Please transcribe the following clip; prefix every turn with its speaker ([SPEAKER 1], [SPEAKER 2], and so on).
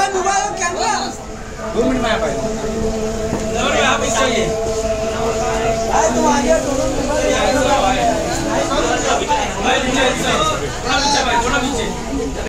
[SPEAKER 1] Mobile camera
[SPEAKER 2] 2 minute में आ पाएगा।
[SPEAKER 3] आप चाहिए
[SPEAKER 1] तुम आ गया दोनों
[SPEAKER 3] भाई नीचे थोड़ा नीचे